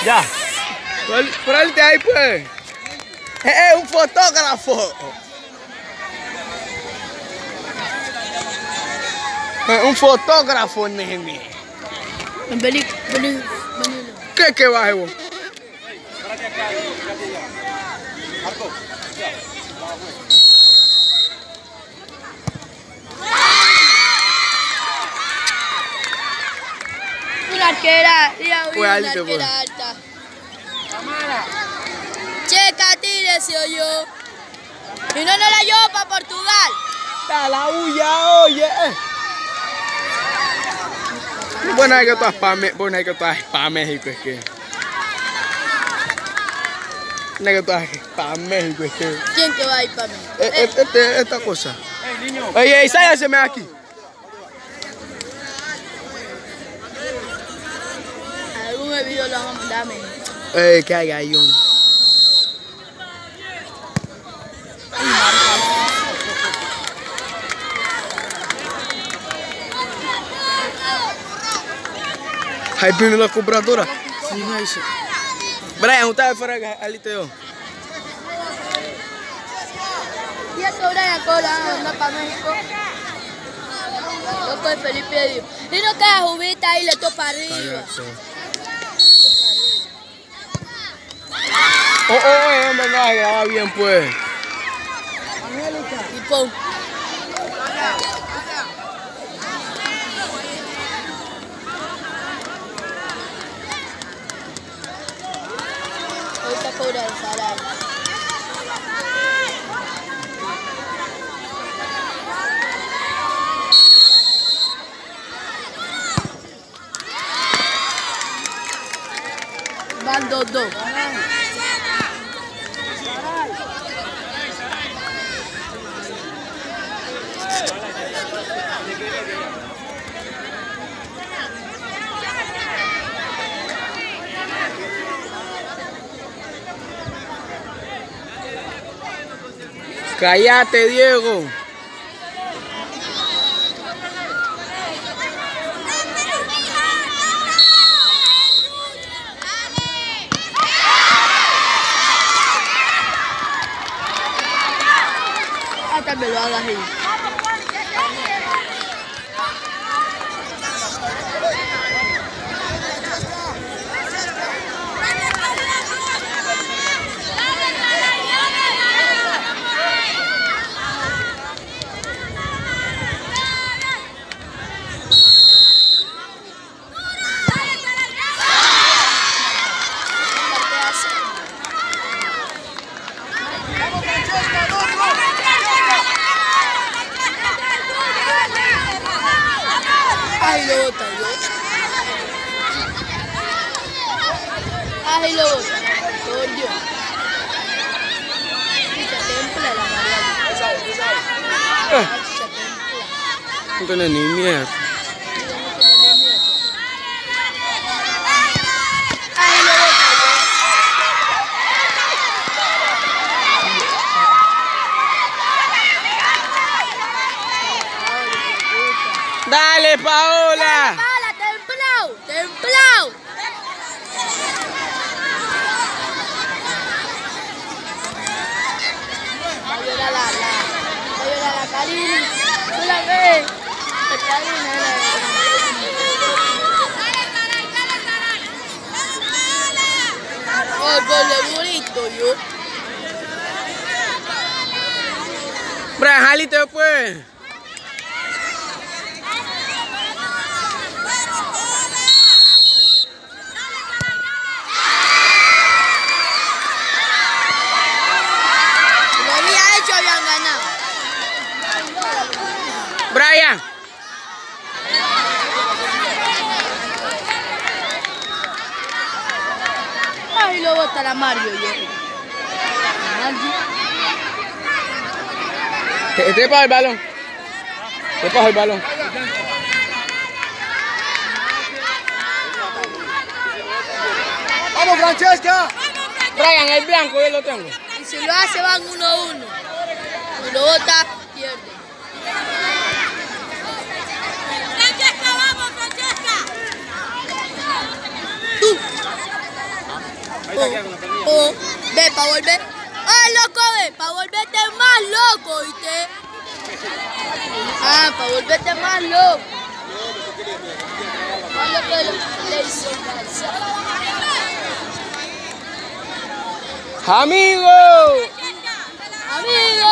Ya. Ponte ahí, pues. Un fotógrafo. Un fotógrafo, nene. Vení. ¿Qué baje vos? Marco. Una arquera, Fue una alto, pues. arquera alta. Checa, tírese yo. Y no la llevo para Portugal. Está la huya, oye. Bueno, hay que todas para México, es que. No hay que todas para México, es que. ¿Quién que va a ir para mí? Esta cosa. Oye, sáyaseme aquí. Algún video lo vamos a mandar a México. Que hay ahí un. Ahí viene la compradora. Sí, nice. Brian, usted fuera alito yo. Y a Brian cobra anda para México. Loco de Felipe dijo. Y no cada jubita ahí le topa arriba. Hombre, no, graba bien, pues. Y pum. Ahorita cobra el salario. Van 2-2. Cállate, Diego. Hasta me lo hagas ahí. Ay, lo bota, yo. Ay, lo bota. Coño. Se templa la María. No tiene ni mierda. Ay, lo bota, yo. Dale, Paola. Paola, templao. Va a llorar la Karina. No la ve. La Karina Oh, gol de burrito, yo. Brian, jalito, pues. Habían ganado. Brian. Ay, lo bota la Mario, yo. Trepa el balón. Trepa el balón. ¡Vamos, Francesca! Brian, el blanco, yo lo tengo. Y si lo hace, van 1-1. Y lo bota, pierde. ¡Francesca, vamos, Francesca! ¡Tú! Ve, para volver. ¡Ah, loco, ve! Para volverte más loco, ¿viste? Ah, para volverte más loco. Más loco de lo que le hizo Garza. ¡Amigo! ¡Amigo!